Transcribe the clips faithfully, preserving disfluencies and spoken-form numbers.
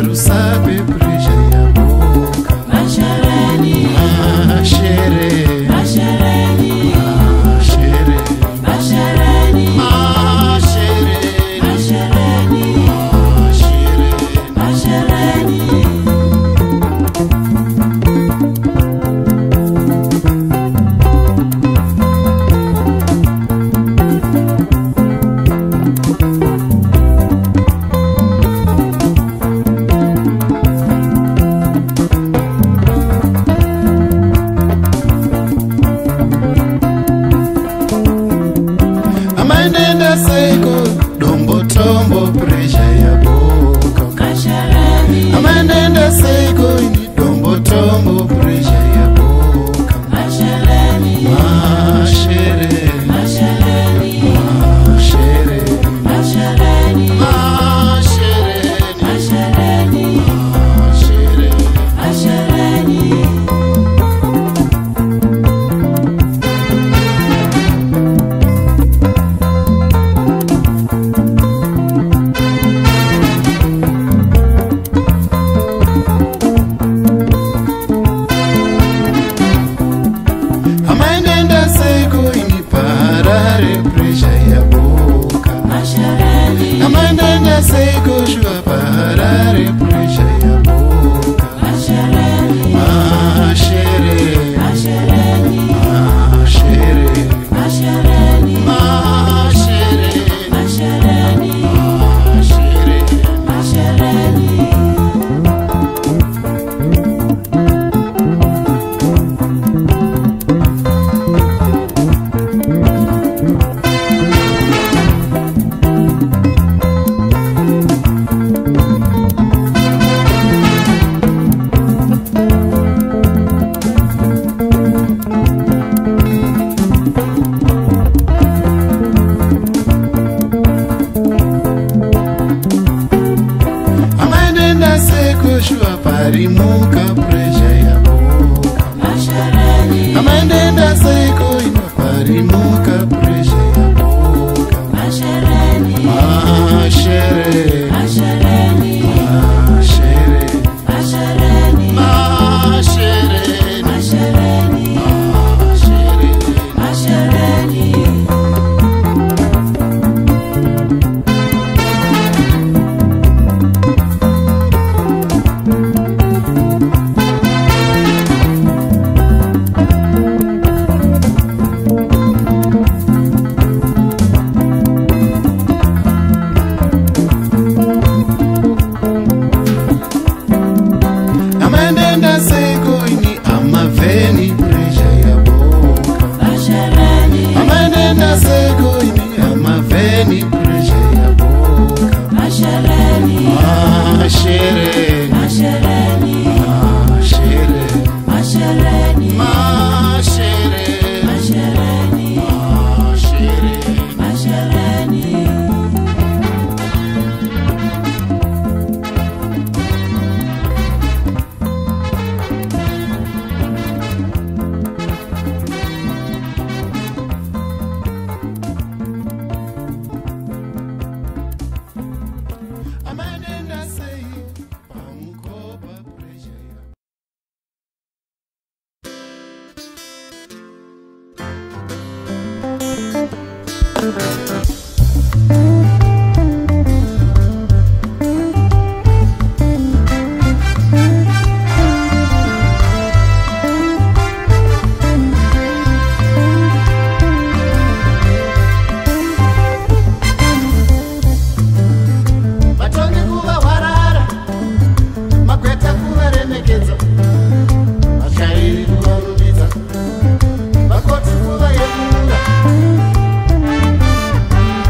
rusape presha ya boka. Mashereni, Mashere, mashereni, mashere, mashereni, mashere, mashereni, mashere, mashereni. Amainenda seiko dombo tombo presha ya boka. Mashereni, Amainenda seiko ini dombo tombo presha ya boka. mashereni, Mashere, mashereni, mashere, mashereni, mashere, mashereni, mashere. mashereni. Amainenda seiko ini parare presha ya boka. Mashereni, Amainenda seiko shua parare presha ya boka. mashereni, Mashere, mashereni, mashere, mashereni, mashere, mashereni, mashere. mashereni. Amainenda seiko shua parimuka presha ya boka. Mashereni, Amainenda seiko ino parimuka presha ya boka. mashereni, Mashere, mashereni, mashere, mashereni, mashere, mashereni, mashere. mashereni. Amainenda seiko ini amaveni presha ya boka. Mashereni, Amainenda seiko ini amaveni presha ya boka. mashereni, Mashere, mashereni, mashere, mashereni, mashere, mashereni, mashere. mashereni. Amainenda seiko pamukopa presha ya Matonge kuva warara, magweta kuva remekedza, mashairi kuva rumbiza, makoti kuva yekura.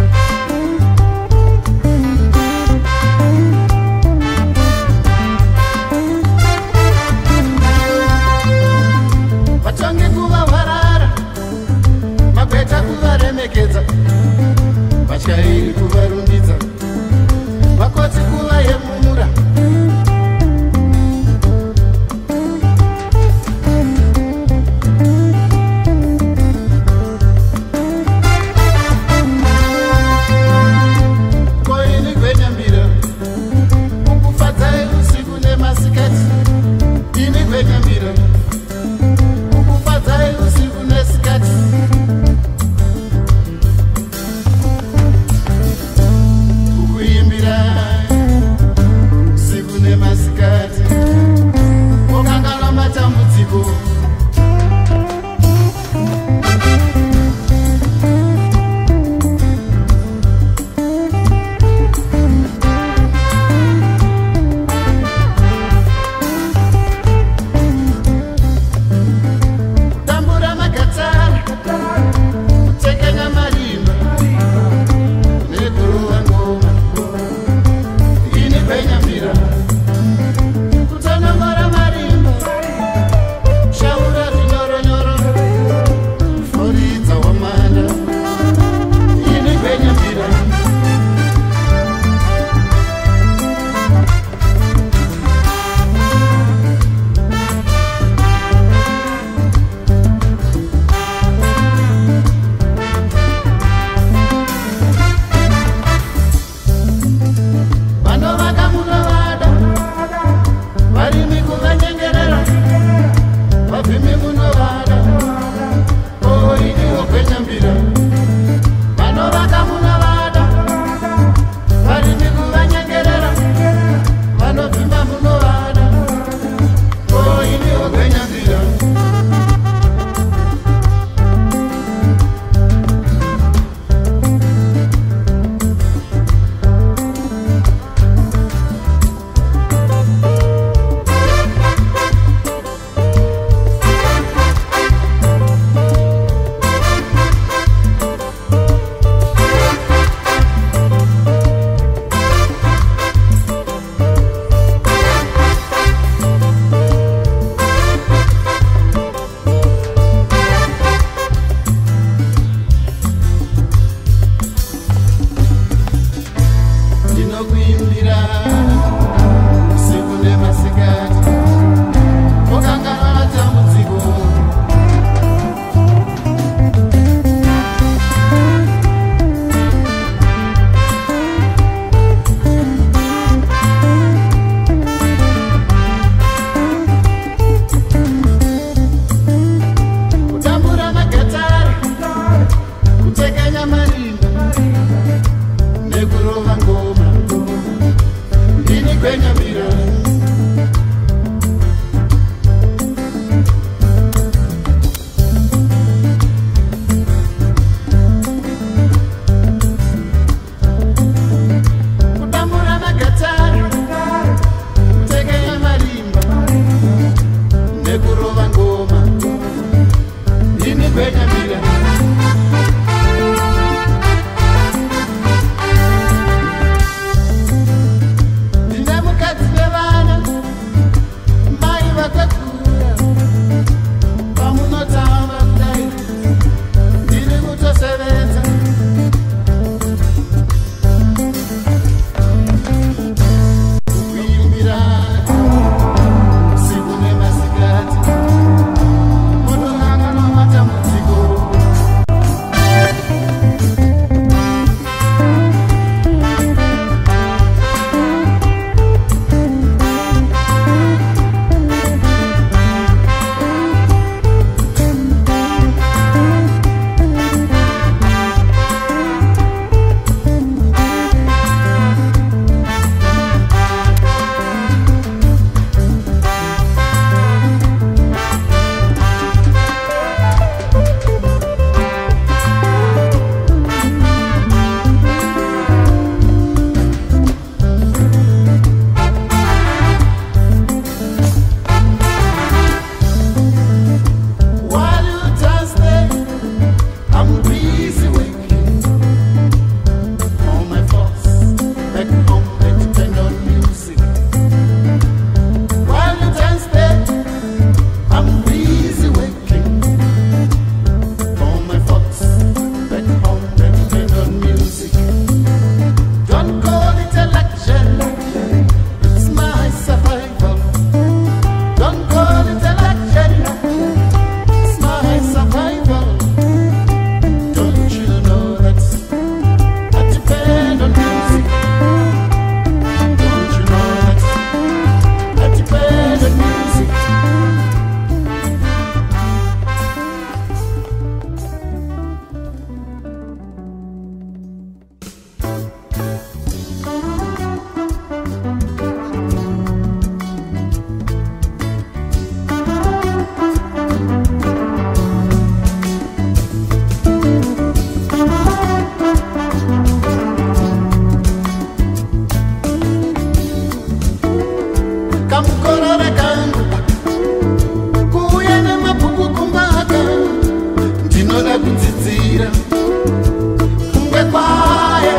kamukorore kangu kuuya nemabhuku kumbaka ndinoda kudzidzira kunge kwaye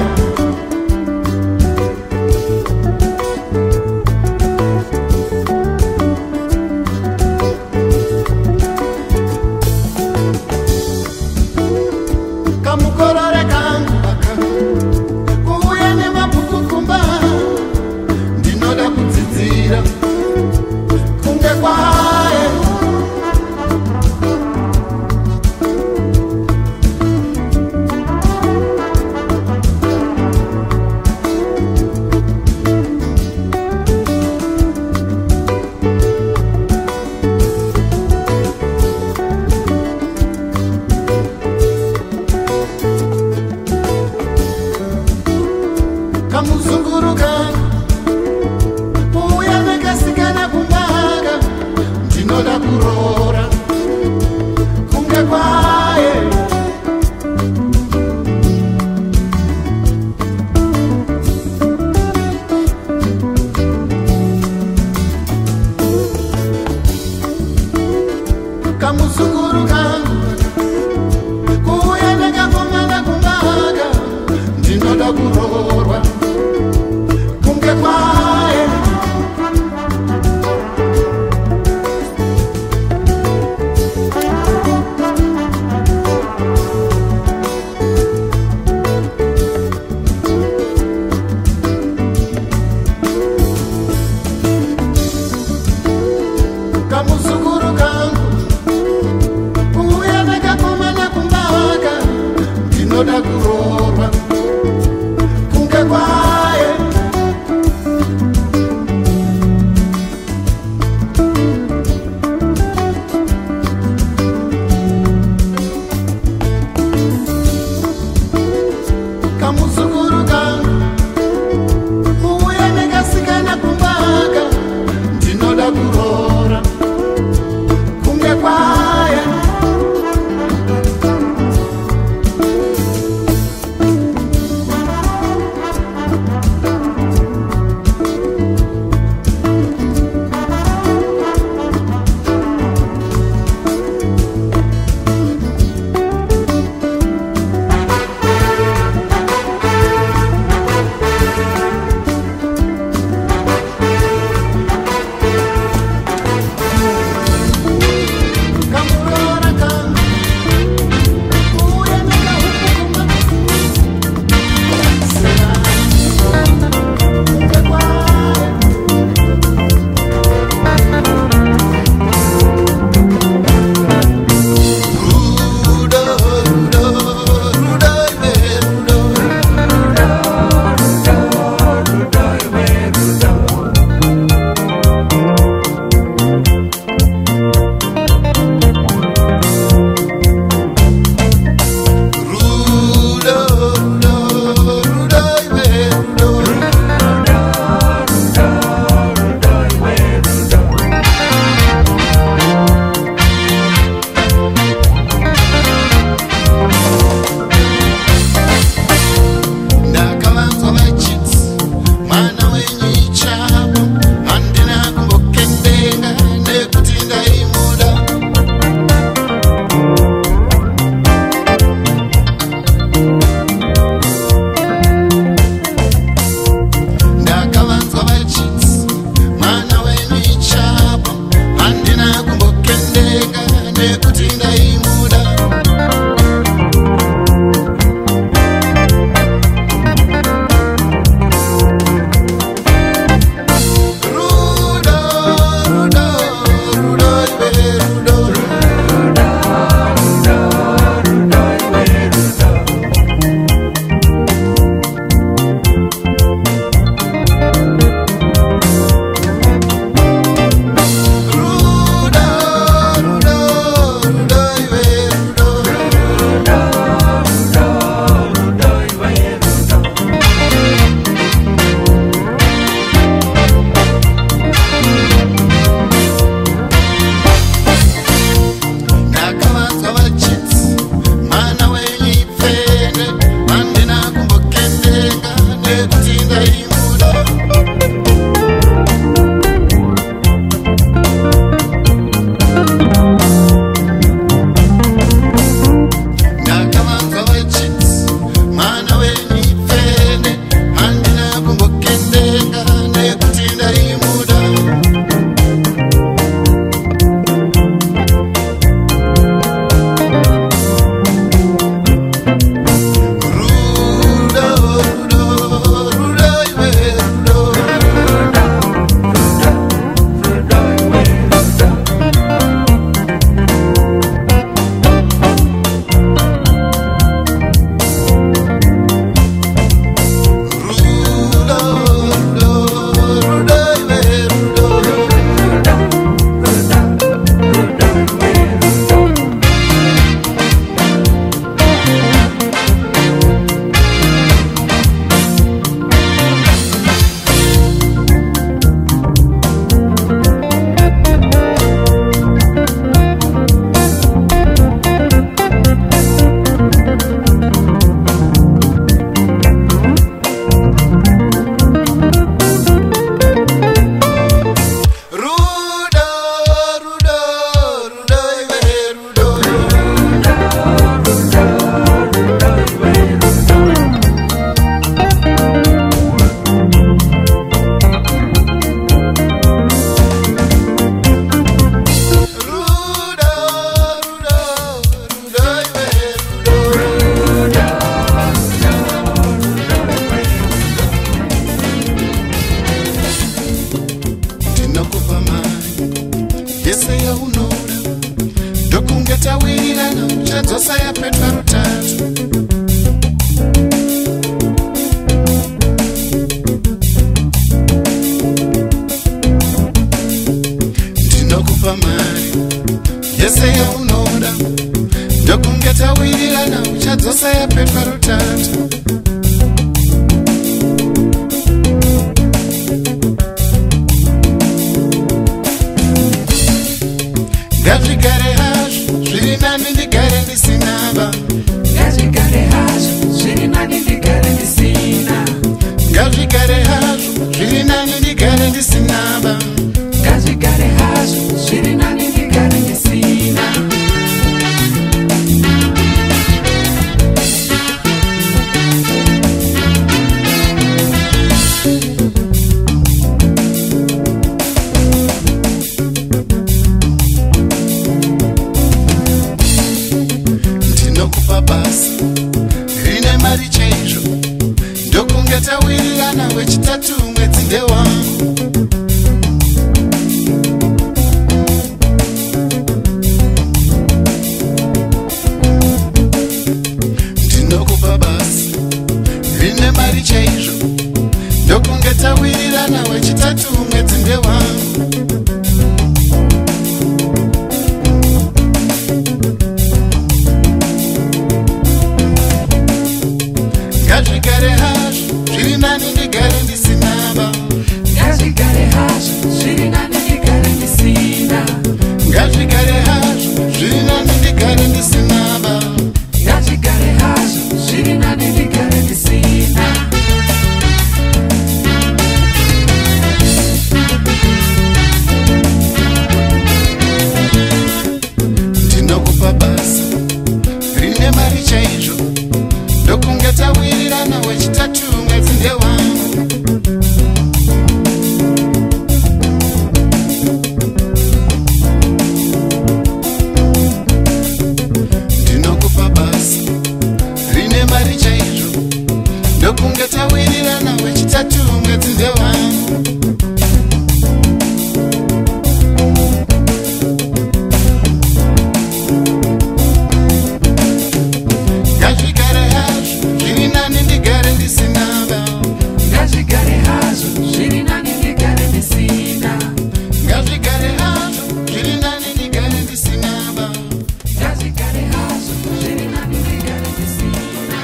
kamukorore kangu aka kuuya nemabhuku kumba ndinoda kudzidzira kunge yese yaunoda ndokunge tawirirana uchadzosa yapetwa rutatu. Ndinokupa mari yese yaunoda ndokunge tawirirana uchadzosa yapetwa rutatu. Ngazvigare hazvo zviri nani ndigare ndisinaba. Ngazvigare hazvo zviri nani ndigare ndisina. Ngazvigare hazvo zviri nani ndigare ndisinaba. Ngazvigare hazvo zviri nani ndigare ndisina. Basa rine mari chaizvo ndokunge tawirirana wechitatu mwedzi ndewangu. Ndinokupa basa rine mari chaizvo ndokunge tawirirana wechitatu mwedzi ndewangu. Ngazvigare hazvo zviri nani ndigare ndisinaba. Ngazvigare hazvo zviri nani ndigare ndisina. Ngazvigare hazvo zviri nani ndigare ndisinaba. Ngazvigare hazvo zviri nani ndigare ndisina. Ndinokupa basa rine mari chaizvo ndokunge tawirirana wechitatu mwedzi ndewangu. Ndinokupa basa rine mari chaizvo ndokunge tawirirana wechitatu mwedzi ndewangu. Ngazvigare hazvo zviri nani ndigare ndisinaba. Ngazvigare hazvo zviri nani ndigare ndisina. Ngazvigare hazvo zviri nani ndigare ndisinaba. Ngazvigare hazvo zviri nani ndigare ndisina.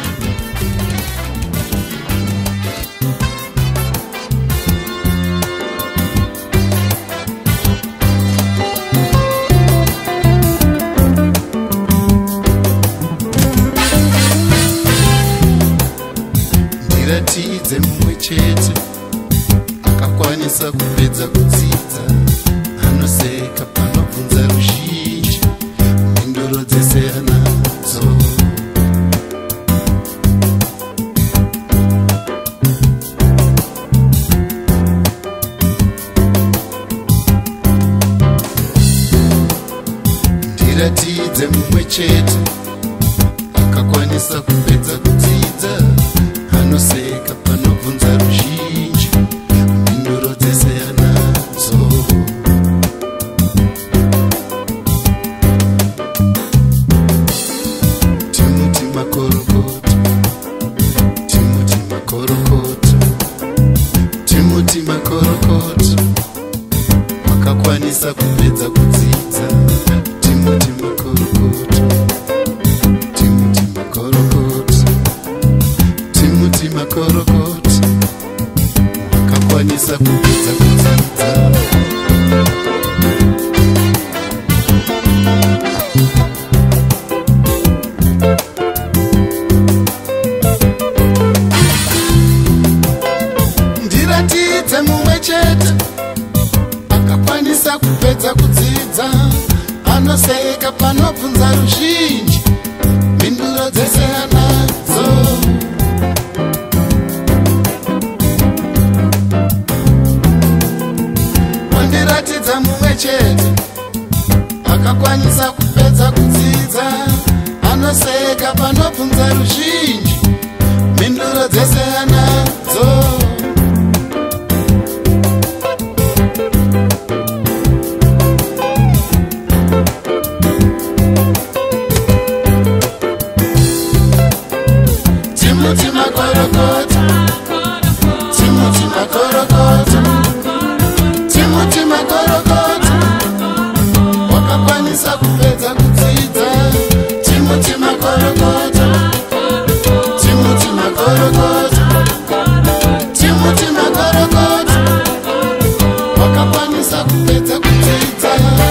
Ndiratidze mumwe chete akakwanisa kupedza kudzidza, anoseka panobvunza ruzhinji, mhinduro dzese anadzo. Ndiratidze mumwe chete akakwanisa kupedza kudzidza, anoseka panobvunza ruzhinji, mhinduro dzese anadzo. Timuti makorokoto, Timuti makorokoto, Timuti makorokoto, wakakwanisa kupedza kudzidza. Timuti makorokoto, Timuti makorokoto, Timuti makorokoto, wakakwanisa kupedza kudzidza. Ndiratidze mumwe chete akakwanisa kupedza kudzidza, anoseka panobvunza ruzhinji, mhinduro dzese anadzo. Wandiratidza mumwe chete akakwanisa kupedza kudzidza, anoseka panobvunza ruzhinji, mhinduro dzese anadzo. kupedza kudzidza. Timoti Makorokota, Timoti Makorokota, Timoti Makorokota, wakakwanisa kupedza kudzidza.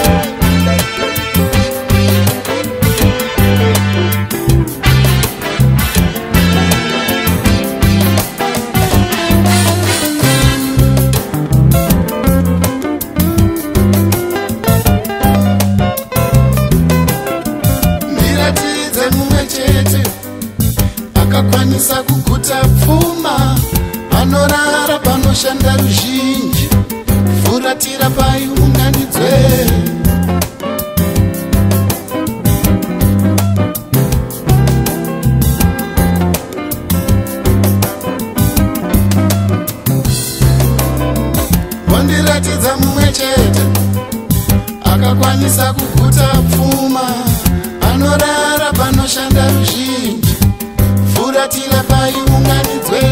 Akakwanisa kuguta pfuma, anorara panoshanda ruzhinji, furatira paiunganidzwe. Wandiratidza mumwe chete akakwanisa kuguta pfuma, anorara panoshanda ruzhinji, furatira paiunganidzwe.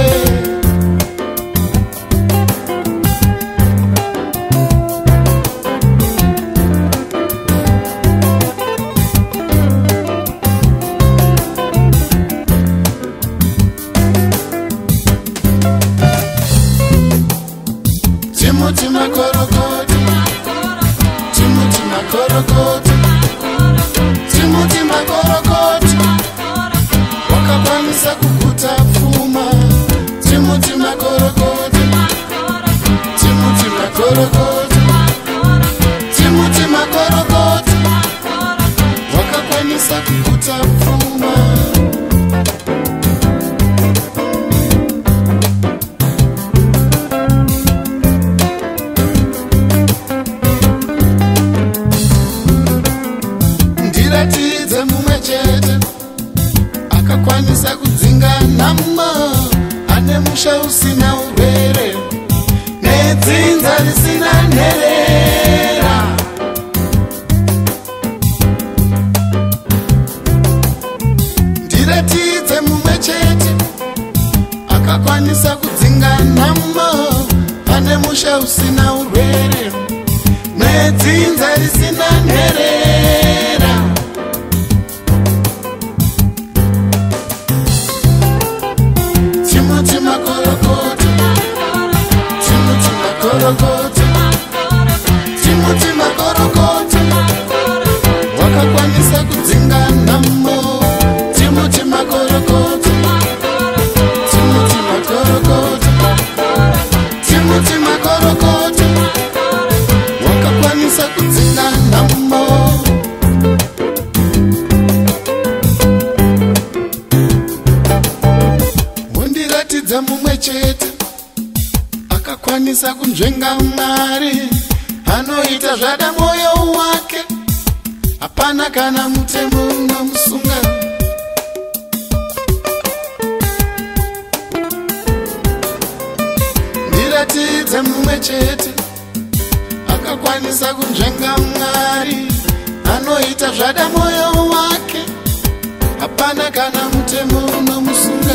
Timoti Makorokota, Timoti Makorokota, Timoti Makorokota, wakakwanisa kuguta pfuma. Timoti Makorokota, Timoti Makorokota, Timoti Makorokota, wakakwanisa kuguta pfuma. Ndiratidze mumwe chete akakwanisa kudzinga nhamo, ane musha usina urwere nedzinza risina nherera. Ndiratidze mumwe chete akakwanisa kudzinga nhamo, ane musha usina urwere nedzinza risina nherera. Timoti Makorokota, Timoti Makorokota, Timoti Makorokota, wakakwanisa kudzinga nhamo. Timoti Makorokota, Timoti Makorokota, Timoti Makorokota, wakakwanisa kudzinga nhamo. Mundiratidza mumwe chete akakwanisa kunzvenga Mwari, anoita zvada mwoyo wake, hapana kana mutemo unomusunga. Ndiratidze mumwe chete akakwanisa kunzvenga Mwari, anoita zvada mwoyo wake, hapana kana mutemo unomusunga.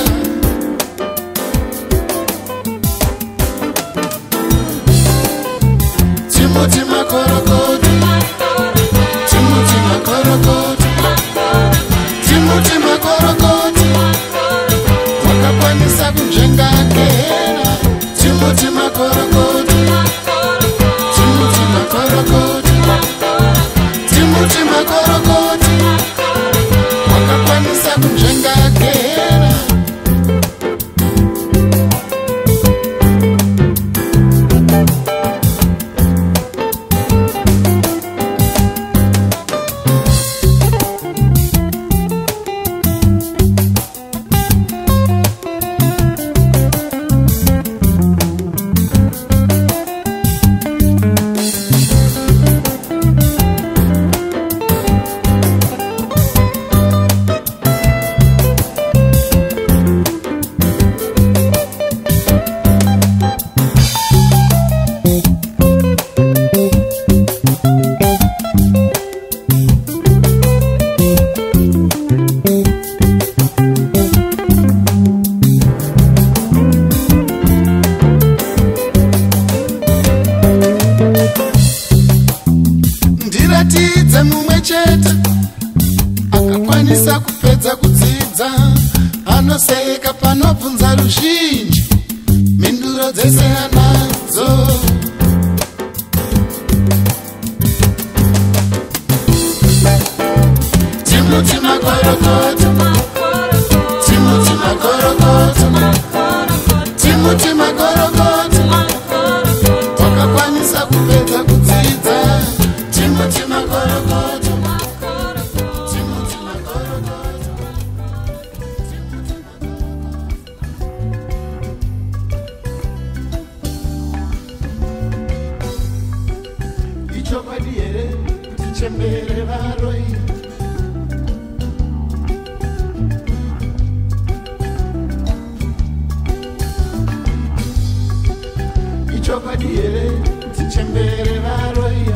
Timoti Makorokota, Timoti Makorokota, Timoti Makorokota, wakakwanisa kunzvenga Gera. Timoti Makorokota, Timoti Makorokota, Timoti Makorokota, wakakwanisa kunzvenga Gera. akakwanisa kupedza kudzidza anoseka panobvunza ruzhinji mhinduro dzese anadzo. Timothy Magorokoto, Timothy Magorokoto, Timothy Magorokoto, wakakwanisa kupedza kudzidza. Timothy Magorokoto, Timothy Magorokoto, Timothy Magorokoto. Ichokwadi here kuti chembere varoi. Ichokwadi here kuti chembere varoi.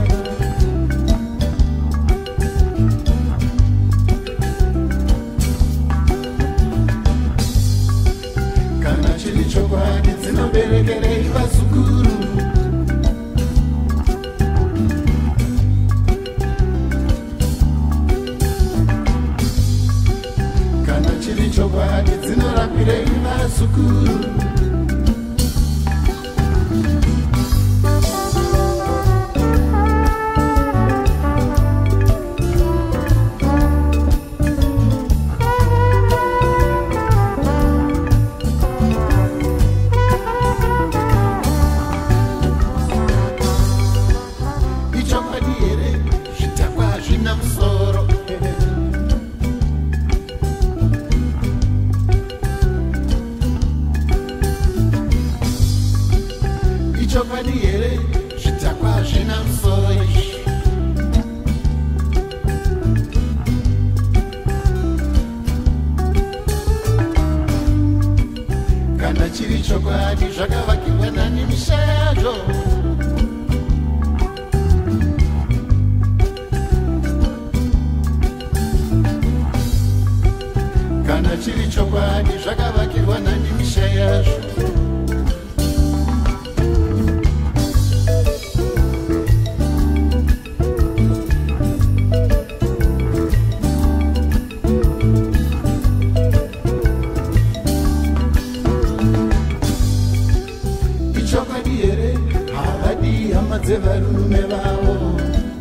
Kana chiri chokwadi dzinoberekerei vazukuru. Kana chiri chokwadi dzinorapirei vazukuru. Ichokwadi here zvitakwa zvina musoro. Kana chiri chokwadi zvakavakirwa nani misha yazvo. Kana chiri chokwadi zvakavakirwa nani misha yazvo. Ichokwadi here havadi hama dzevarume vavo.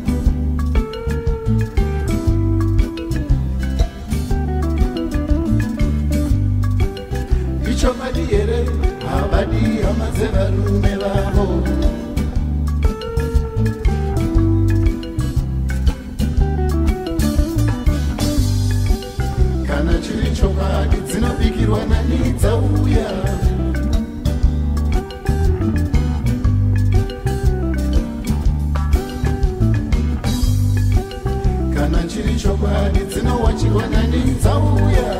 Ichokwadi here havadi hama dzevarume vavo. Kana chiri chokwadi dzinobikirwa nani dzauya. Kana chiri chokwadi dzinowachirwa nani dzauya.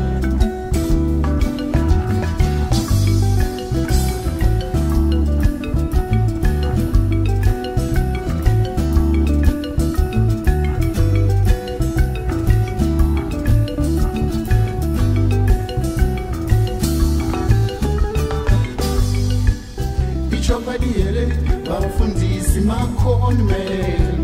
Ichokwadi here vafundisi maconman.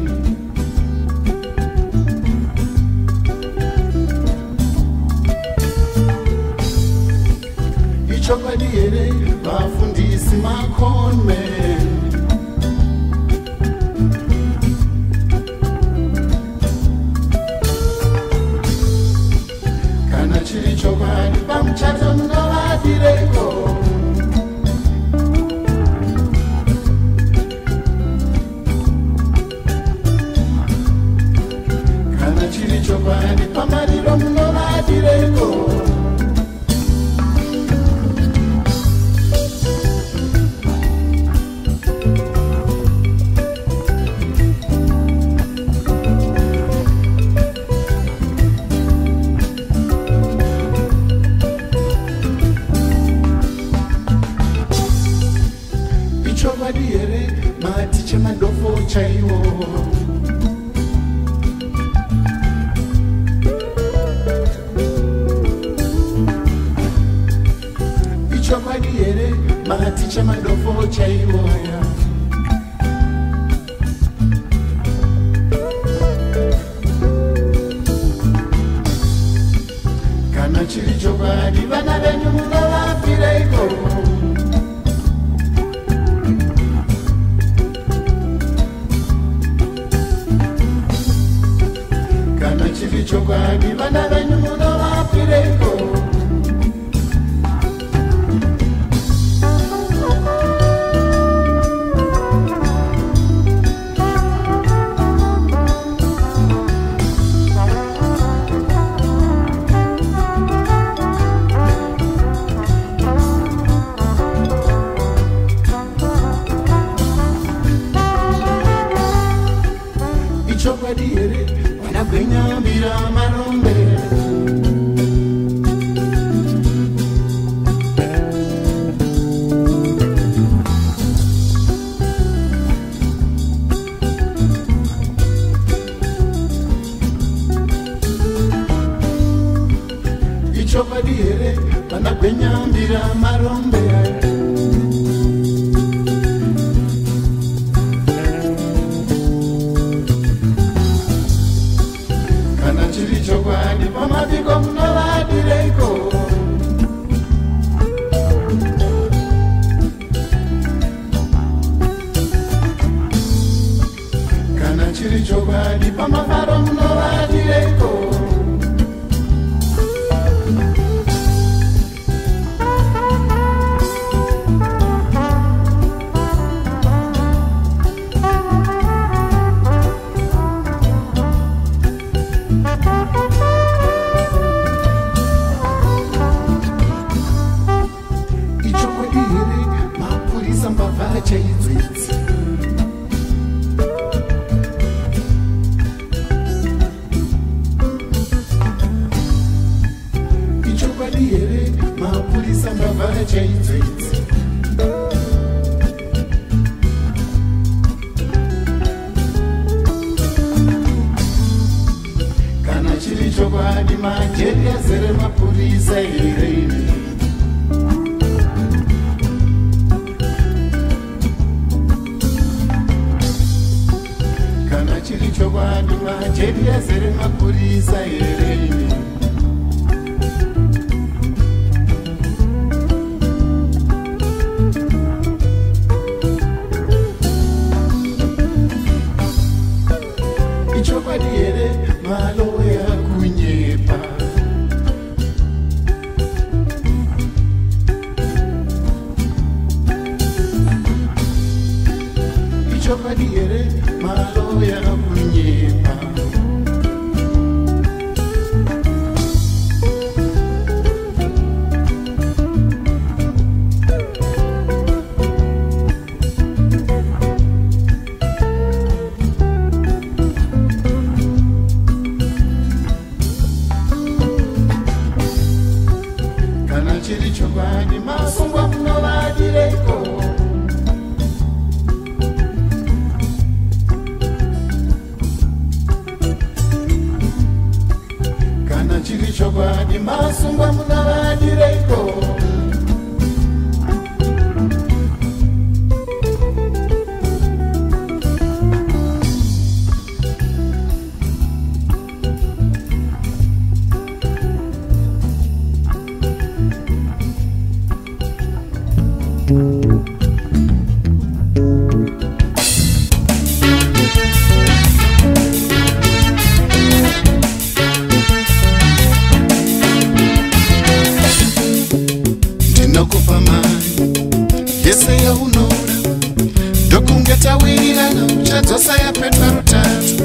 Ichokwadi here vafundisi maconman. Kana chiri chokwadi pamuchato munovadireko. Kana chiri chokwadi pamariro munovadireko. Ichokwadi here matiche madofo chaiwo. Ichokwadi here matiche madofo chaiwo. chiri chokwadi vana venyu munovapireko. Chokwadi here vanagwenyambira marombe. Chokwadi here vanagwenyambira marombe. Chokwadi pamabiko munovadireko. Kana chiri chokwadi pamafaro munovadireko. Ichokwadi here mapurisa mbavha chaizvitsi. Kana chiri chokwadi majeri azere mapurisa here. Chiri chokwadi majeri azere mapurisa here. Ichokwadi here maloya kunyepa. Ichokwadi here maloya kunyepa. Kana chiri chokwadi masungwa munovadireko. Chiri chokwadi masungwa munovadireko. Yese ya unora ndokungeta wirirana uchadzosa yapetwa rutatu.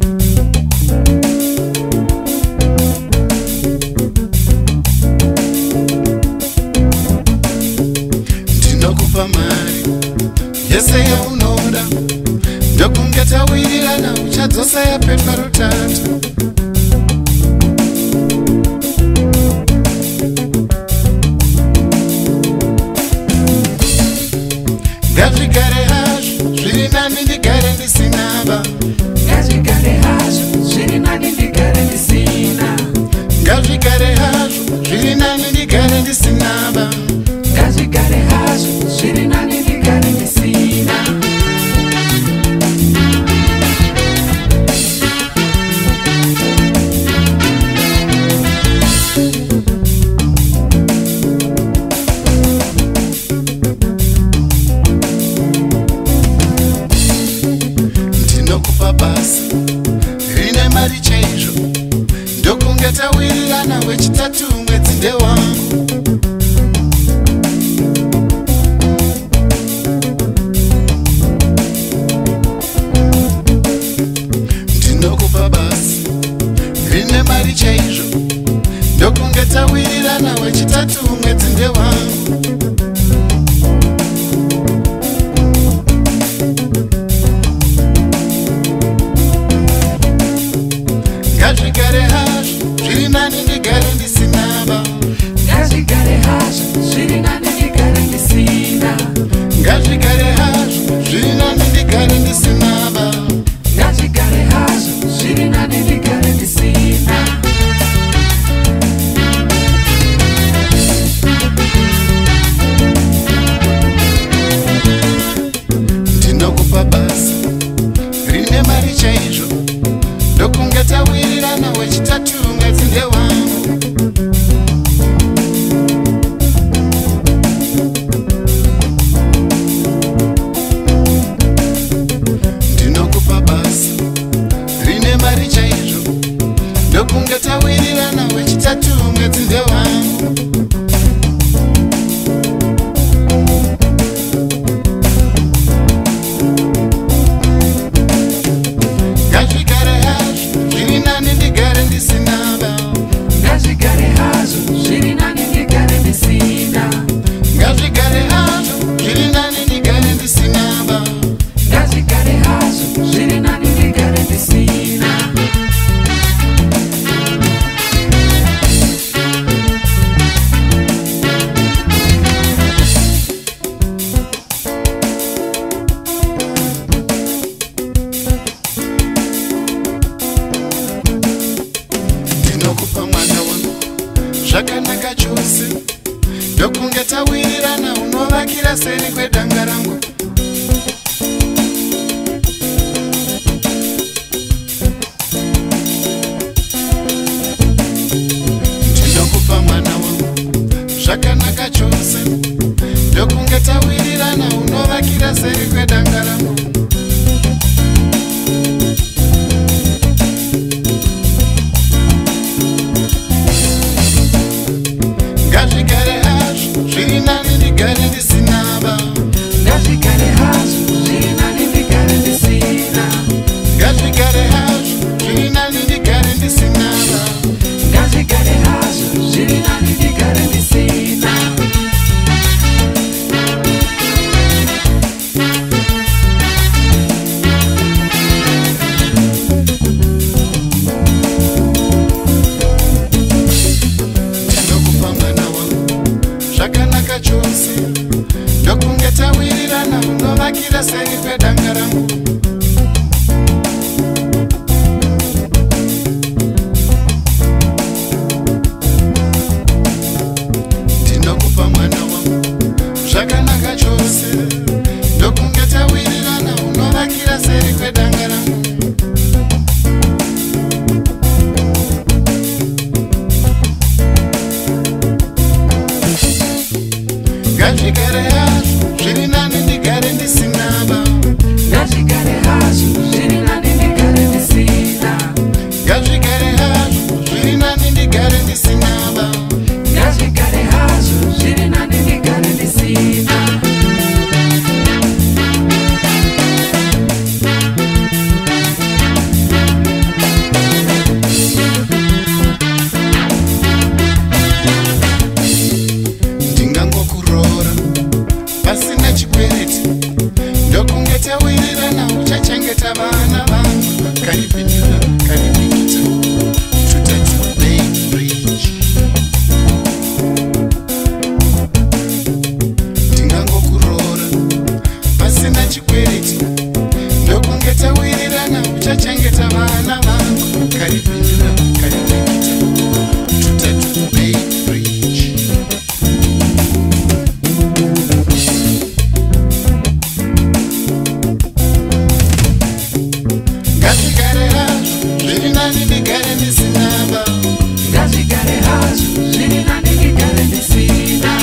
Ndinokupa mari yese ya unora ndokungeta wirirana uchadzosa yapetwa rutatu. Ngazvigare hazvo zviri nani ndigare ndisinaba. Ngazvigare hazvo zviri nani ndigare ndisina. Ngazvigare hazvo zviri nani ndigare ndisinaba. Ngazvigare hazvo zviri nani ndigare ndisina. Ndinokupa basa rine mari chaizvo ndokunge tawirirana wechitatu mwedzi ndewangu. Ndinokupa basi rine mari chaizvo, ndokunge tawirirana wechitatu mwedzi ndewangu. Ngazvigare hazvo zviri nani ndigare ndisinaba. Ngazvigare hazvo zviri nani ndigare ndisina. Ngazvigare hazvo zviri nani ndigare ndisinaba. Ngazvigare hazvo zviri nani ndigare ndisina. Ndinokupa basa rine mari chaizvo, ndokunge tawirirana wechitatu mwedzi ndewangu. Ndinokupa basa rine mari chaizvo, ndokunge tawirirana wechitatu mwedzi ndewangu. Ngazvigare hazvo zviri nani ndigare ndisinaba. Ngazvigare hazvo zviri nani ndigare ndisina. Ngazvigare hazvo zviri nani ndigare ndisinaba. Ngazvigare hazvo zviri nani ndigare ndisina. Ndinokupa mwana wangu zvakanaka chose, ndokunge tawirirana unovakira seri kwedanga rangu. Ndinokupa mwana wangu zvakanaka chose, ndokunge tawirirana unovakira seri kwedanga rangu. Ngazvigare hazvo zviri nani ndigare ndisinaba. Ngazvigare hazvo zviri nani ndigare ndisina. Ngazvigare hazvo zviri nani ndigare ndisinaba. Ngazvigare hazvo zviri nani ndigare ndisina. Ndinokupa mwana wangu zvakanaka chose, ndokunge tawirirana unovakira seri kwedanga rangu. Ndinokupa mwana wangu zvakanaka chose, ndokunge tawirirana unovakira seri kwedanga rangu. Ngazvigare hazvo zviri nani ndigare ndisinaba. Ngazvigare hazvo zviri nani ndigare ndisina. Ngazvigare hazvo zviri nani ndigare ndisinaba. Ngazvigare hazvo zviri nani ndigare ndisina. Ndingangokuroora pasina chikwereti, ndokunge tawirirana uchachengeta vana vangu. Karipindura karipikita tutatu Bainbridge. Ndingangokuroora pasina chikwereti, ndokunge tawirirana uchachengeta vana vangu. Karipindura karipikita tutatu Bainbridge. Ngazvigare hazvo zviri nani ndigare ndisinaba. Ngazvigare hazvo zviri nani ndigare ndisina.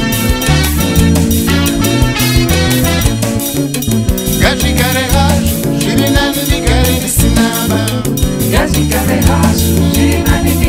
Ngazvigare hazvo zviri nani ndigare ndisinaba. Ngazvigare hazvo zviri nani